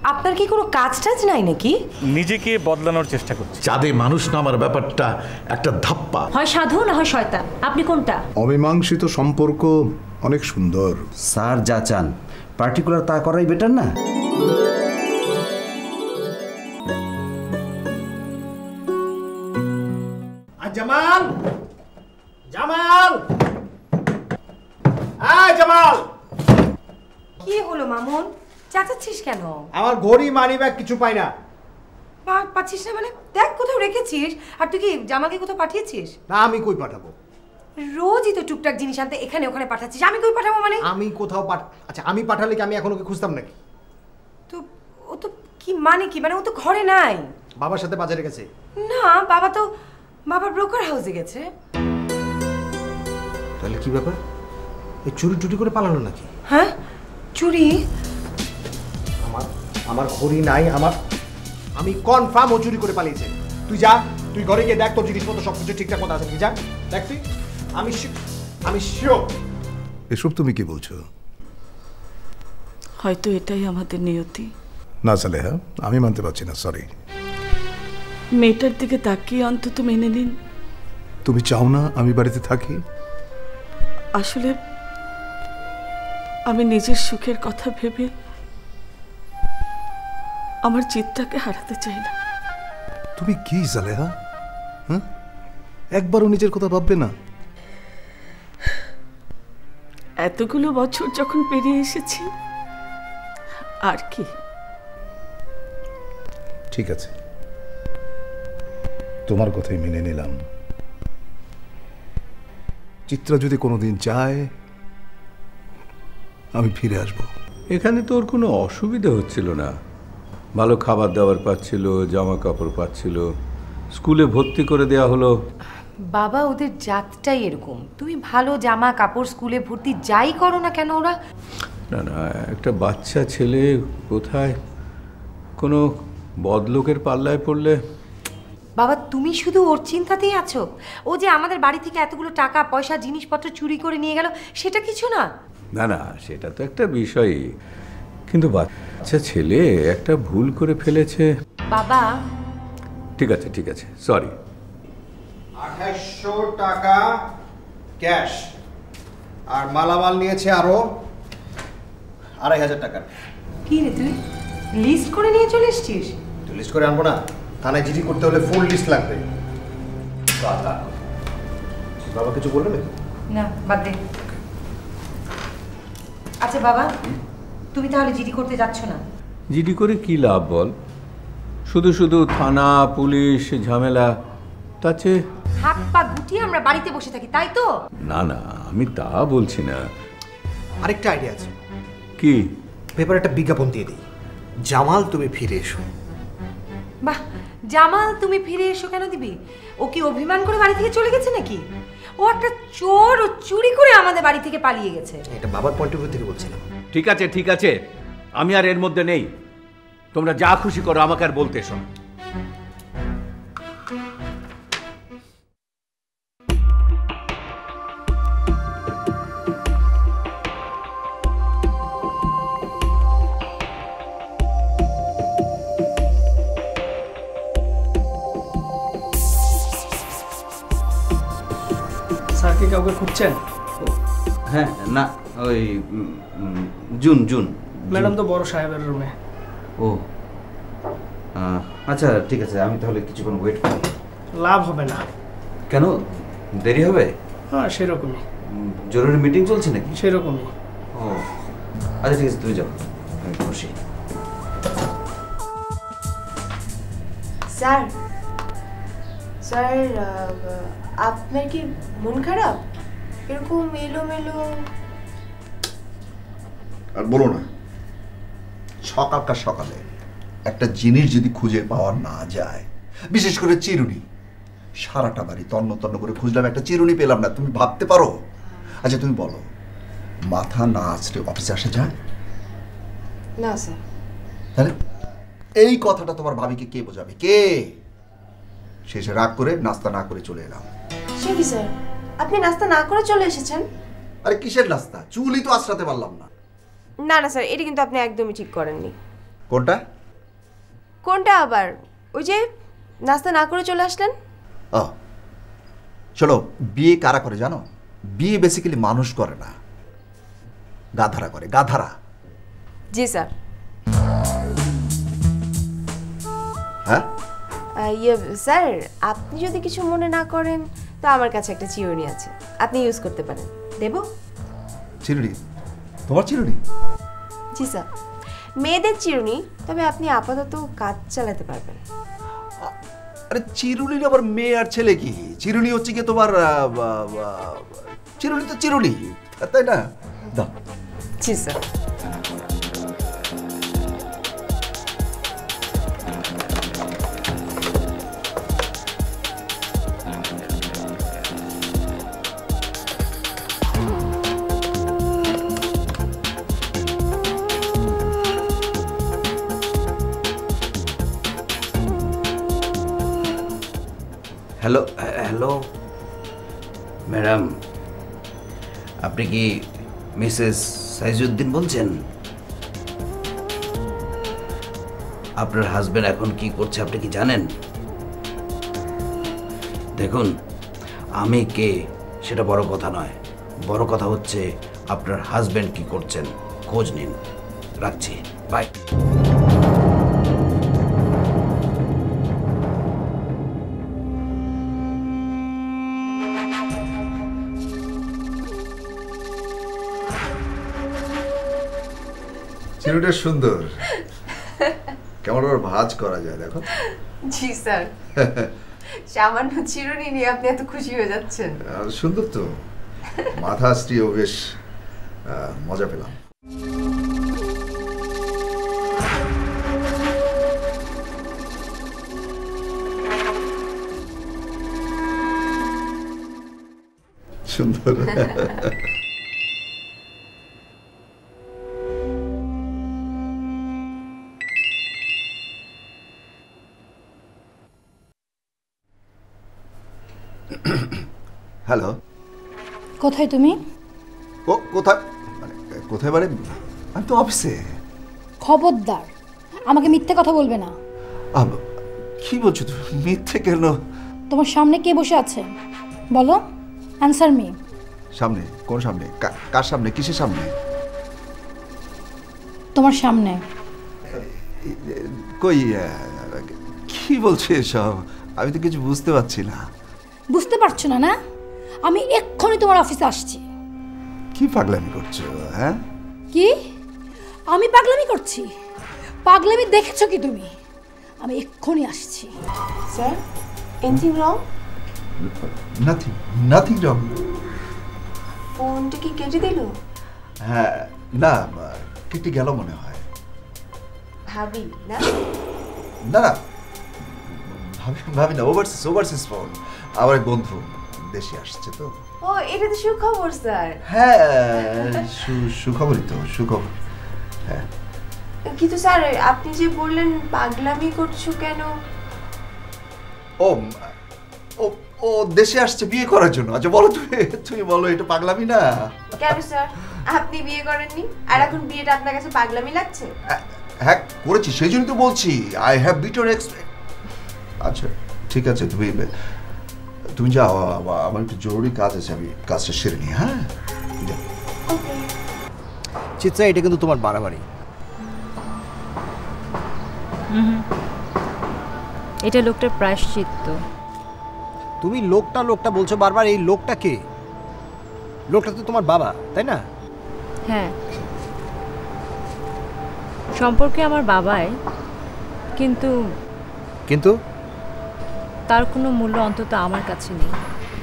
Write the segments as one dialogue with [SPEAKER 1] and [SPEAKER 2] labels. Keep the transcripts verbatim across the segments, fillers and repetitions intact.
[SPEAKER 1] আপনার কি কোনো কাজ টাজ নাই নাকি?
[SPEAKER 2] নিজেকে বদলানোর চেষ্টা করছি।
[SPEAKER 3] চাঁদে মানুষ নামার ব্যাপারটা একটা ধাপ্পা।
[SPEAKER 4] হয় সাধু না হয় শয়তান, আপনি কোনটা?
[SPEAKER 5] অমীমাংসিত সম্পর্ক অনেক সুন্দর।
[SPEAKER 6] স্যার যা চান পার্টিকুলার তা করাই বেটার না?
[SPEAKER 3] জামাল, জামাল, আয় জামাল।
[SPEAKER 1] কি হলো মামুন, চাচাচ্ছিস কেন?
[SPEAKER 3] আমার ঘড়ি মানি ব্যাগ কিছু পাই না।
[SPEAKER 1] পাচ্ছিস না মানে? দেখ কোথাও রেখেছিস। আর তুই কি জামালকে কোথাও পাঠিয়েছিস?
[SPEAKER 3] না, আমি কই পাঠাবো?
[SPEAKER 1] রোজই তো টুকটাক জিনিস আনতে এখানে ওখানে পাঠাচ্ছিস, আমি কই পাঠাবো মানে?
[SPEAKER 3] আমি কোথাও পাঠ আচ্ছা আমি পাঠালে কি আমি এখন ওকে খুঁজতাম নাকি?
[SPEAKER 1] তো ও তো কি মানে কি মানে ও তো ঘরে নাই।
[SPEAKER 3] বাবার সাথে বাজারে গেছে।
[SPEAKER 1] না, বাবা তো বাবার ব্রোকার হাউসে গেছে।
[SPEAKER 3] তাহলে কি ব্যাপার? এই চুরি টুরি করে পালালো নাকি?
[SPEAKER 1] হ্যাঁ, চুরি?
[SPEAKER 3] আমার আমার ঘড়ি নাই, আমার আমি কনফার্ম ও চুরি করে পালিয়েছে। তুই যা, তুই ঘরে গিয়ে দেখ তোর জিনিসপত্র সব কিছু ঠিকঠাক মতো আছে নাকি। যা দেখ তুই। আমি আমি শিওর।
[SPEAKER 5] এসব তুমি কি বলছো?
[SPEAKER 7] হয়তো এটাই আমাদের নিয়তি।
[SPEAKER 5] না সালেহা, আমি মানতে পারছি না, সরি।
[SPEAKER 7] মেয়েটার দিকে তাকিয়ে অন্তত মেনে নিন।
[SPEAKER 5] তুমি চাও না আমি বাড়িতে থাকি?
[SPEAKER 7] আসলে আমি নিজের সুখের কথা ভেবে আমার চিত্তাকে হারাতে চাই না।
[SPEAKER 5] তুমি কি সালেহা, হ্যাঁ? একবারও নিজের কথা ভাববে না?
[SPEAKER 7] এতগুলো বছর যখন পেরিয়ে এসেছি, আর কি?
[SPEAKER 5] ঠিক আছে, তোমার কথাই মেনে নিলাম। চিত্রা যদি কোনোদিন চায় আমি ফিরে আসব।
[SPEAKER 8] এখানে তো ওর কোনো অসুবিধা হচ্ছিল না, ভালো খাবার দাবার পাচ্ছিল, জামা কাপড় পাচ্ছিল, স্কুলে ভর্তি করে দেয়া হলো।
[SPEAKER 1] বাবা, ওদের জাতটাই এরকম। তুমি ভালো জামা কাপড় স্কুলে ভর্তি যাই করো না কেন, ওরা
[SPEAKER 8] না না, একটা বাচ্চা ছেলে কোথায় কোনো বদলোকের পাল্লায় পড়লে।
[SPEAKER 1] বাবা, তুমি শুধু ওর চিন্তাতেই আছো। ও যে আমাদের বাড়ি থেকে এতগুলো টাকা পয়সা জিনিসপত্র চুরি করে নিয়ে গেল, সেটা কিছু না।
[SPEAKER 8] না না, সেটা তো একটা বিষয়ই, কিন্তু বাচ্চা ছেলে একটা ভুল করে ফেলেছে।
[SPEAKER 1] বাবা,
[SPEAKER 8] ঠিক আছে ঠিক আছে, সরি।
[SPEAKER 3] আঠাশশো টাকা ক্যাশ আর মালামাল নিয়েছে আরো আড়াই হাজার টাকার।
[SPEAKER 1] কি রে, তুই লিস্ট করে নিয়ে চলে এসছিস?
[SPEAKER 3] তুই লিস্ট করে আনবো না? থানায় জিডি করতে হলে ফুল লিস্ট লাগবে। বাবা কিছু বললো নাকি?
[SPEAKER 1] না, বাদ দে। আচ্ছা বাবা, তুমি তাহলে জিডি করতে যাচ্ছ না?
[SPEAKER 8] জিডি করে কি লাভ বল? শুধু শুধু থানা পুলিশ ঝামেলা, তার চেয়ে
[SPEAKER 1] হাত পা গুটিয়ে আমরা বাড়িতে বসে থাকি, তাই তো?
[SPEAKER 8] না না, আমি তা বলছি না।
[SPEAKER 3] আরেকটা আইডিয়া আছে।
[SPEAKER 8] কি?
[SPEAKER 3] পেপারে একটা বিজ্ঞাপন দিয়ে দিই, জামাল তুমি ফিরে এসো।
[SPEAKER 1] বাহ, জামাল তুমি ফিরে এসো কেন দিবি? ও কি অভিমান করে বাড়ি থেকে চলে গেছে নাকি? ও একটা চোর, ও চুরি করে আমাদের বাড়ি থেকে পালিয়ে গেছে।
[SPEAKER 3] এটা বাবার পয়েন্ট অফ ভিউ থেকে বলছিলাম।
[SPEAKER 8] ঠিক আছে ঠিক আছে, আমি আর এর মধ্যে নেই। তোমরা যা খুশি করো, আমাকে আর বলতে এসো না।
[SPEAKER 9] স্যার কি কাউকে খুঁজছেন?
[SPEAKER 6] হ্যাঁ, না ওই জুন জুন
[SPEAKER 9] ম্যাডাম তো বড় সাহেবের রুমে।
[SPEAKER 6] ও আচ্ছা ঠিক আছে, আমি তাহলে কিছুক্ষণ ওয়েট করি।
[SPEAKER 9] লাভ হবে না।
[SPEAKER 6] কেন, দেরি হবে?
[SPEAKER 9] হ্যাঁ সেরকমই।
[SPEAKER 6] জরুরি মিটিং চলছে নাকি?
[SPEAKER 9] সেরকমই।
[SPEAKER 6] ও আচ্ছা ঠিক আছে, তুমি যাও, আমি বসি।
[SPEAKER 10] স্যার স্যার আপনার কি মন খারাপ? এরকম এলোমেলো।
[SPEAKER 11] আর বলো না, সকালকার সকালে একটা জিনিস যদি খুঁজে পাওয়া না যায়, বিশেষ করে চিরুনি, সারাটা বাড়ি তন্ন তন্ন করে খুঁজলাম, একটা চিরুনি পেলাম না। তুমি ভাবতে পারো? আচ্ছা তুমি বলো, মাথা না আছড়ে অফিসে আসা যায়?
[SPEAKER 10] না স্যার।
[SPEAKER 11] তাহলে এই কথাটা তোমার ভাবিকে কে বোঝাবে? কে? শেষে রাগ করে নাস্তা না করে চলে এলাম।
[SPEAKER 10] সে কি স্যার, আপনি নাস্তা না করে চলে এসেছেন?
[SPEAKER 11] আরে কিসের নাস্তা? চুলই তো আঁচড়াতে পারলাম না।
[SPEAKER 10] না না স্যার, এটা কিন্তু আপনি একদমই ঠিক করেননি।
[SPEAKER 11] কোনটা?
[SPEAKER 10] কোনটা আবার? ওই যে নাস্তা না করে চলে আসলেন।
[SPEAKER 11] ও চলো, বিয়ে কারা করে জানো? বিয়ে বেসিক্যালি মানুষ করে না, গাধারা করে, গাধারা।
[SPEAKER 10] জি স্যার।
[SPEAKER 11] হ্যাঁ
[SPEAKER 10] ইয়ে স্যার, আপনি যদি কিছু মনে না করেন তো আমার কাছে একটা চিরুনি আছে, আপনি ইউজ করতে পারেন। দেব?
[SPEAKER 11] চিরুনি? তোমার চিরুনি?
[SPEAKER 10] জি স্যার, মেয়েদের চিরুনি, তবে আপনি আপাতত কাজ চালাতে পারবেন।
[SPEAKER 11] আরে চিরুনির আবার মেয়ে আর ছেলে কি? চিরুনি হচ্ছে কি তোমার, চিরুনি তো চিরুনি, তাই না? দাও।
[SPEAKER 10] জি স্যার।
[SPEAKER 6] হ্যালো হ্যালো ম্যাডাম, আপনি কি মিসেস সাইজুদ্দিন বলছেন? আপনার হাজবেন্ড এখন কি করছে আপনি কি জানেন? দেখুন, আমি কে সেটা বড় কথা নয়, বড় কথা হচ্ছে আপনার হাজবেন্ড কি করছেন, খোঁজ নিন। রাখছি, বাই।
[SPEAKER 11] চিরুনিটা সুন্দর, কেমন আবার ভাঁজ করা যায় দেখো।
[SPEAKER 10] জি স্যার। সামান্য চিরুনি নিয়ে আপনি এত খুশি হয়ে যাচ্ছেন।
[SPEAKER 11] সুন্দর তো, মাথা স্ত্রীও বেশ মজা পেলাম। সুন্দর। হ্যালো,
[SPEAKER 12] কোথায় তুমি?
[SPEAKER 11] ও কোথায় কোথায় মানে? আমি তো অফিসে।
[SPEAKER 12] খবরদার আমাকে মিথ্যে কথা বলবে না।
[SPEAKER 11] কি বলছো তুমি? মিথ্যে কেন?
[SPEAKER 12] তোমার সামনে কে বসে আছে বলো, অ্যানসার মি।
[SPEAKER 11] সামনে? কোন সামনে? কার সামনে? কিসের সামনে?
[SPEAKER 12] তোমার সামনে।
[SPEAKER 11] কই, কি বলছো এসব? আমি তো কিছু বুঝতে পারছি না।
[SPEAKER 12] বুঝতে পারছো না না? আমি এক্ষুনি তোমার অফিসে আসছি।
[SPEAKER 11] কি পাগলামি করছো? হ্যাঁ,
[SPEAKER 12] কি আমি পাগলামি করছি? পাগলামি দেখেছো কি তুমি? আমি এক্ষুনি আসছি।
[SPEAKER 10] Sir, anything wrong?
[SPEAKER 11] Nothing, nothing wrong.
[SPEAKER 10] ফোনটা কি কেটে দিল?
[SPEAKER 11] হ্যাঁ, না কেটে গেল মনে হয়।
[SPEAKER 10] ভাবি না?
[SPEAKER 11] না না, ভাবি ভাবি না, ওভারসিজ ওভারসিজ ফোন। আমার এক বন্ধু দেশে আসছে তো।
[SPEAKER 10] ও, এটা তো সুখবর স্যার।
[SPEAKER 11] হ্যাঁ, সুখবরই তো, সুখবর। হ্যাঁ,
[SPEAKER 10] কিন্তু স্যার আপনি যে বললেন পাগলামি করছো কেন?
[SPEAKER 11] ও ও ও দেশে আসছে বিয়ে করার জন্য। আচ্ছা বলো তুমি, তুমি বলো এটা পাগলামি না?
[SPEAKER 10] কেন স্যার, আপনি বিয়ে করেননি আর এখন বিয়েটা আপনার কাছে পাগলামি লাগছে?
[SPEAKER 11] হ্যাঁ করেছি, সেই জন্য তো বলছি আই হ্যাভ বিটার এক্সপেরিয়েন্স। আচ্ছা ঠিক আছে, তুমি তুমি যাও, আমার একটু জরুরি কাজ আছে, আমি কাজটা সেরে নিই। হ্যাঁ
[SPEAKER 3] চিত্রা, এটা কিন্তু তোমার বাড়াবাড়ি।
[SPEAKER 4] এটা লোকটার প্রায়শ্চিত্ত।
[SPEAKER 3] তুমি লোকটা লোকটা বলছো বারবার, এই লোকটা কে? লোকটা তো তোমার বাবা, তাই না?
[SPEAKER 4] হ্যাঁ, সম্পর্কে আমার বাবাই, কিন্তু
[SPEAKER 3] কিন্তু
[SPEAKER 4] তার কোনো মূল্য অন্তত আমার কাছে নেই।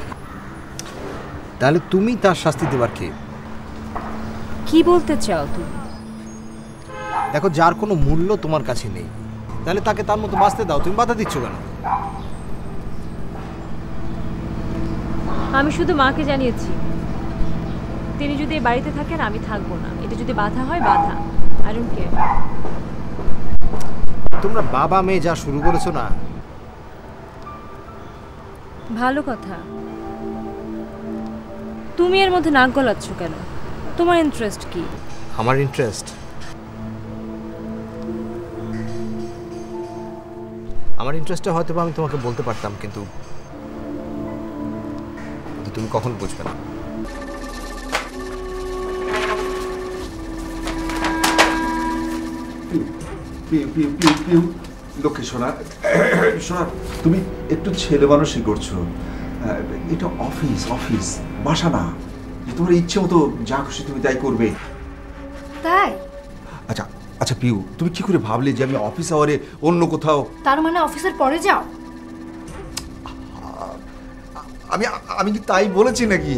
[SPEAKER 3] তাহলে তুমি তার শাস্তি দেবার কে?
[SPEAKER 4] কি বলতে চাও তুমি?
[SPEAKER 3] দেখো, যার কোনো মূল্য তোমার কাছে নেই, তাহলে তাকে তার মতো বাঁচতে দাও। তুমি বাধা দিচ্ছ কেন?
[SPEAKER 4] আমি শুধু মাকে জানিয়েছি, তিনি যদি এই বাড়িতে থাকেন আমি থাকবো না। এটা যদি বাধা হয় বাধা, আই ডোন্ট কেয়ার।
[SPEAKER 3] তোমরা বাবা মেয়ে যা শুরু করেছো না।
[SPEAKER 4] ভালো কথা, তুমি এর মধ্যে নাক গলাচ্ছ কেন? তোমার ইন্টারেস্ট কি?
[SPEAKER 3] আমার ইন্টারেস্ট আমার ইন্টারেস্টটা হয়তো আমি তোমাকে বলতে পারতাম, কিন্তু তুমি কখন বুঝবে না।
[SPEAKER 11] লক্ষ্মী সোনা, সোনা তুমি একটু ছেলে মানুষই করছো। এটা অফিস, অফিস, বাসা না। তোমার ইচ্ছে মতো যা খুশি তুমি তাই করবে।
[SPEAKER 12] তাই?
[SPEAKER 11] আচ্ছা আচ্ছা পিউ, তুমি কি করে ভাবলে যে আমি অফিস আওয়ারে অন্য কোথাও?
[SPEAKER 12] তার মানে অফিসের পরে যাও?
[SPEAKER 11] আমি আমি কি তাই বলেছি নাকি?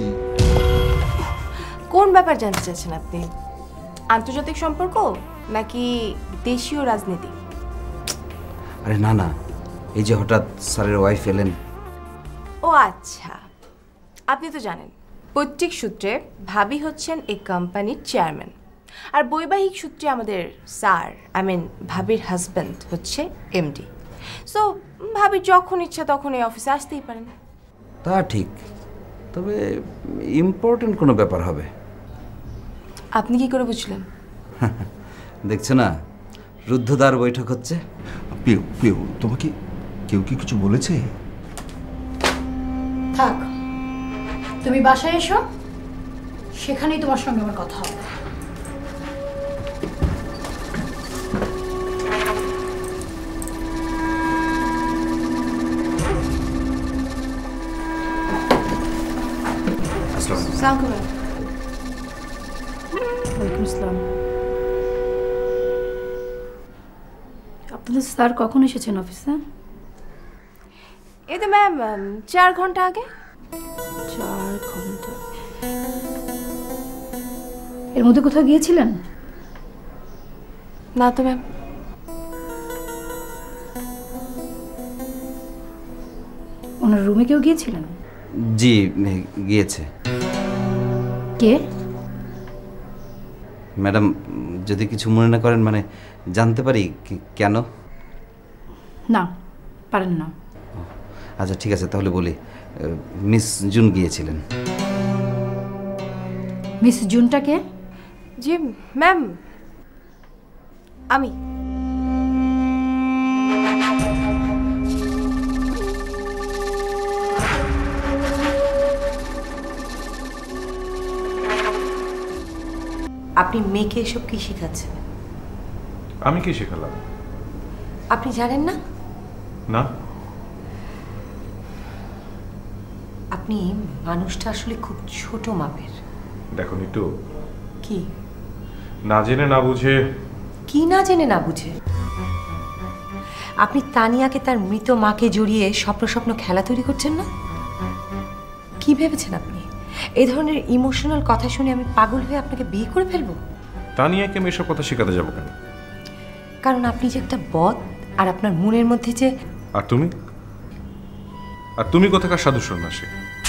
[SPEAKER 10] কোন ব্যাপার জানতে চাচ্ছেন আপনি? আন্তর্জাতিক সম্পর্ক নাকি দেশীয় রাজনীতি?
[SPEAKER 6] আরে না না, এই যে হঠাৎ স্যারের ওয়াইফ এলেন।
[SPEAKER 10] ও আচ্ছা, আপনি তো জানেন পৈতৃক সূত্রে ভাবি হচ্ছেন এই কোম্পানির চেয়ারম্যান, আর বৈবাহিক সূত্রে আমাদের স্যার আই মিন ভাবির হাজব্যান্ড হচ্ছে এমডি। সো ভাবি যখন ইচ্ছা তখন এই অফিসে আসতেই পারেন।
[SPEAKER 6] তা ঠিক, তবে ইম্পর্টেন্ট কোনো ব্যাপার হবে।
[SPEAKER 10] আপনি কি করে বুঝলেন?
[SPEAKER 6] দেখছো না, রুদ্ধদ্বার বৈঠক হচ্ছে।
[SPEAKER 11] পিউ পিউ তোমাকে কেউ কি কিছু বলেছে?
[SPEAKER 12] থাক, তুমি বাসায় এসো, সেখানেই তোমার সঙ্গে আমার কথা হবে। ওয়ালাইকুম আসসালাম। আপনাদের স্যার কখন এসেছেন অফিসে?
[SPEAKER 10] এই তো ম্যাম চার ঘন্টা আগে।
[SPEAKER 12] চার ঘন্টা? এর মধ্যে কোথাও গিয়েছিলেন?
[SPEAKER 10] না তো ম্যাম।
[SPEAKER 12] ওনার রুমে কেউ গিয়েছিলেন?
[SPEAKER 6] জি গিয়েছে।
[SPEAKER 12] কে?
[SPEAKER 6] ম্যাডাম যদি কিছু মনে না করেন, মানে জানতে পারি কেন?
[SPEAKER 12] না, পারেন না।
[SPEAKER 6] আচ্ছা ঠিক আছে, তাহলে বলি। মিস জুন গিয়েছিলেন।
[SPEAKER 12] মিস জুনটা কে?
[SPEAKER 10] জি ম্যাম, আমি।
[SPEAKER 1] আপনি মেয়েকে এসব কি শেখাচ্ছেন?
[SPEAKER 2] আমি কি শেখালাম?
[SPEAKER 1] আপনি জানেন না?
[SPEAKER 2] না।
[SPEAKER 1] আপনি মানুষটা আসলে খুব ছোট মাপের।
[SPEAKER 2] দেখো নিতু,
[SPEAKER 1] কি
[SPEAKER 2] না জেনে না বুঝে?
[SPEAKER 1] কি না জেনে না বুঝে? আপনি তানিয়াকে তার মৃত মাকে জড়িয়ে স্বপ্ন স্বপ্ন খেলা তৈরি করছেন না? কি ভেবেছেন আপনি? এই ধরনের ইমোশনাল কথা শুনে আমি পাগল হয়ে আপনাকে বিয়ে করে ফেলবো?
[SPEAKER 2] তানিয়াকে আমি এসব কথা শেখাতে যাবো কেন?
[SPEAKER 1] কারণ আপনি যে একটা বদ, আর আপনার মনের মধ্যে যে।
[SPEAKER 2] আর তুমি? আর তুমি কোথাকার সাধু সন্ন্যাসী?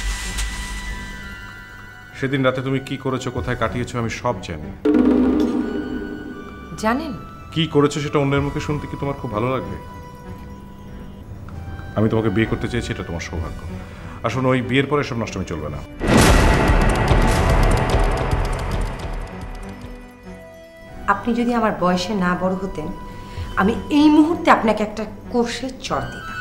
[SPEAKER 2] সেদিন রাতে তুমি কি করেছো, কোথায় কাটিয়েছো, আমি সব জানি।
[SPEAKER 1] জানেন
[SPEAKER 2] কি করেছো সেটা অন্যের মুখে শুনতে কি তোমার খুব ভালো লাগবে? আমি তোমাকে বিয়ে করতে চেয়েছি, এটা তোমার সৌভাগ্য। আসলে ওই বিয়ের পরে সব নষ্টমী চলবে না।
[SPEAKER 1] আপনি যদি আমার বয়সে না বড় হতেন, আমি এই মুহূর্তে আপনাকে একটা কোষে চড় দিতাম।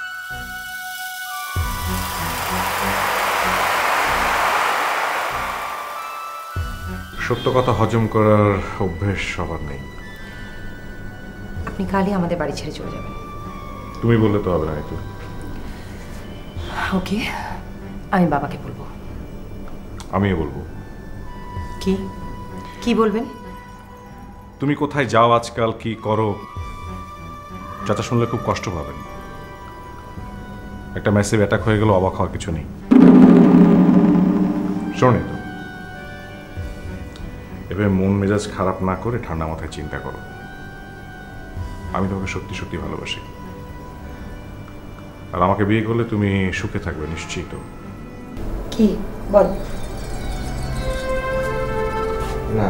[SPEAKER 2] সত্য কথা হজম করার অভ্যেস সবার নেই।
[SPEAKER 1] আপনি কালই আমাদের বাড়ি ছেড়ে চলে যাবেন।
[SPEAKER 2] তুমি বললে তো হবে না। তো
[SPEAKER 1] ওকে, আমি বাবাকে বলবো।
[SPEAKER 2] আমিও বলবো।
[SPEAKER 1] কি কি বলবেন?
[SPEAKER 2] তুমি কোথায় যাও আজকাল, কি করো, চাচা শুনলে খুব কষ্ট পাবেন। একটা ম্যাসিভ অ্যাটাক হয়ে গেল, অবাক হওয়ার কিছু নেই। শোনে তো, এভাবে মন মেজাজ খারাপ না করে ঠান্ডা মাথায় চিন্তা করো। আমি তোমাকে সত্যি সত্যি ভালোবাসি, আর আমাকে বিয়ে করলে তুমি সুখে থাকবে নিশ্চিত।
[SPEAKER 1] কি বল?
[SPEAKER 3] না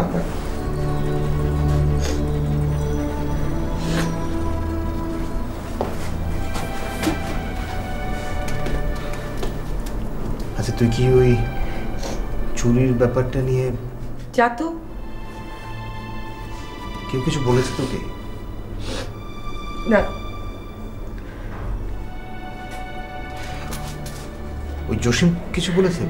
[SPEAKER 3] আচ্ছা, তুই কি ওই চুরির ব্যাপারটা নিয়ে?
[SPEAKER 1] যা তো।
[SPEAKER 3] কেউ কিছু বলেছে তোকে?
[SPEAKER 1] না,
[SPEAKER 3] জসিম কিছু বলেছে?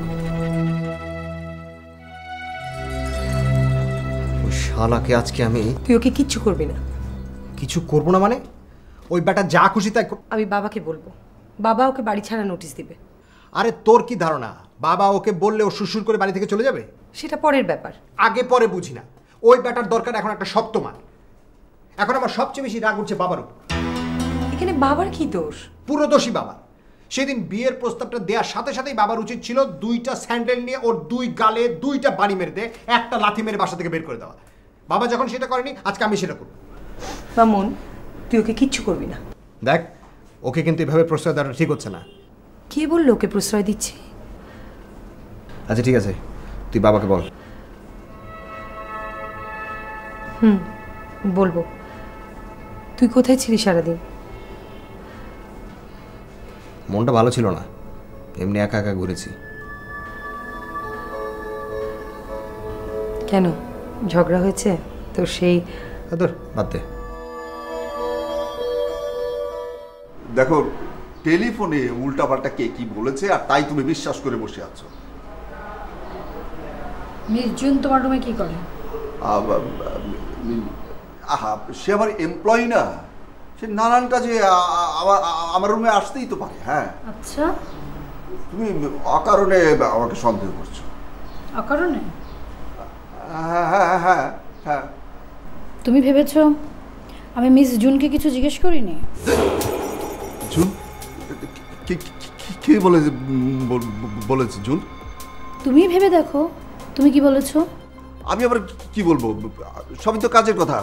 [SPEAKER 3] ওই শালাকে আজকে আমি।
[SPEAKER 1] তুই ওকে কিচ্ছু করবি না।
[SPEAKER 3] কিছু করবো না মানে? ওই বেটা যা খুশি তাই।
[SPEAKER 1] আমি বাবাকে বলবো, বাবা ওকে বাড়ি ছাড়া নোটিশ দিবে।
[SPEAKER 3] আরে তোর কি ধারণা বাবা ওকে বললে ও সুরসুর করে বাড়ি থেকে চলে যাবে?
[SPEAKER 1] সেটা পরের ব্যাপার।
[SPEAKER 3] আগে পরে বুঝি না, ওই বেটার দরকার এখন একটা শক্ত মান। এখন আমার সবচেয়ে বেশি রাগ উঠছে বাবার উপর।
[SPEAKER 1] এখানে বাবার কি দোষ?
[SPEAKER 3] পুরো দোষী বাবা। সেদিন বিয়ের প্রস্তাবটা দেওয়ার সাথে সাথেই বাবার উচিত ছিল দুইটা স্যান্ডেল নিয়ে ওর দুই গালে দুইটা বাড়ি মেরে দিয়ে একটা লাথি মেরে বাসা থেকে বের করে দেওয়া। বাবা যখন সেটা করেনি, আজকে আমি সেটা করব।
[SPEAKER 1] মামুন, তুই ওকে কিচ্ছু করবি না।
[SPEAKER 3] দেখ, ওকে কিন্তু এভাবে প্রশ্রয় দেওয়াটা ঠিক হচ্ছে না।
[SPEAKER 1] কে বললো ওকে প্রশ্রয় দিচ্ছি?
[SPEAKER 3] আচ্ছা ঠিক আছে, তুই বাবাকে বল।
[SPEAKER 1] হুম, বলবো। তুই কোথায় ছিলি সারাদিন?
[SPEAKER 3] মনটা ভালো ছিল না, এমনি একা একা ঘুরেছি।
[SPEAKER 1] কেন, ঝগড়া হয়েছে তো? সেই
[SPEAKER 3] বাদ দে।
[SPEAKER 11] দেখো, টেলিফোনে উল্টাপাল্টা কে কি বলেছে আর তাই তুমি বিশ্বাস করে বসে আছো।
[SPEAKER 12] মির্জুন তোমার রুমে কি করে?
[SPEAKER 11] আহা, সে আমার এমপ্লয়ি না, সে নানান কাজে আমার আমার রুমে আসতেই তো পারে। হ্যাঁ।
[SPEAKER 12] আচ্ছা,
[SPEAKER 11] তুমি অকারণে আমাকে সন্দেহ করছো।
[SPEAKER 12] অকারণে?
[SPEAKER 11] হ্যাঁ হ্যাঁ হ্যাঁ হ্যাঁ।
[SPEAKER 12] তুমি ভেবেছো আমি মিস জুনকে কিছু জিজ্ঞেস করিনি?
[SPEAKER 11] জুন? কে বলেছে বলেছে জুন?
[SPEAKER 12] তুমি ভেবে দেখো, তুমি কি বলেছো?
[SPEAKER 11] আমি আবার কি বলবো, সবই তো কাজের কথা।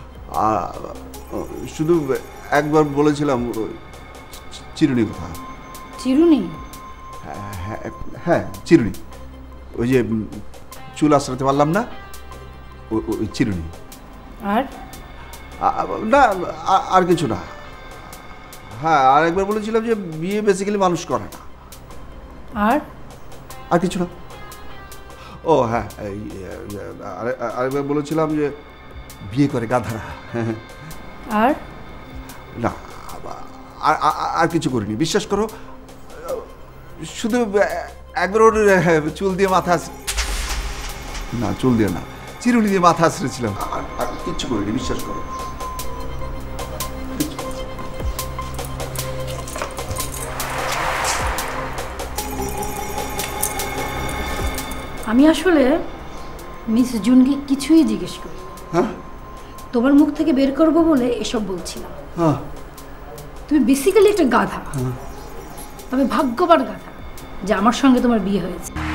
[SPEAKER 11] শুধু একবার বলেছিলাম চিরুনির কথা।
[SPEAKER 12] চিরুনি?
[SPEAKER 11] হ্যাঁ হ্যাঁ, চিরুনি। ওই যে চুল আশ্রাতে পারলাম না, ওই চিরুনি।
[SPEAKER 12] আর
[SPEAKER 11] না, আর কিছু না। হ্যাঁ, আর একবার বলেছিলাম যে বিয়ে বেসিক্যালি মানুষ করে না।
[SPEAKER 12] আর
[SPEAKER 11] আর কিছু না। ও হ্যাঁ, আরেকবার বলেছিলাম যে বিয়ে করে গাধারা।
[SPEAKER 12] আর
[SPEAKER 11] না, আর কিছু করিনি, বিশ্বাস করো। শুধু একবার ওর চুল দিয়ে মাথা না, চুল দিয়ে না, চিরুনি দিয়ে মাথা আছড়েছিলাম। আর কিচ্ছু করিনি, বিশ্বাস করো।
[SPEAKER 12] আমি আসলে মিস জুনকে কিছুই জিজ্ঞেস করি।
[SPEAKER 11] হ্যাঁ,
[SPEAKER 12] তোমার মুখ থেকে বের করবো বলে এসব বলছিলাম।
[SPEAKER 11] হ্যাঁ,
[SPEAKER 12] তুমি বেসিক্যালি একটা গাধা, তবে ভাগ্যবান গাধা যে আমার সঙ্গে তোমার বিয়ে হয়েছে।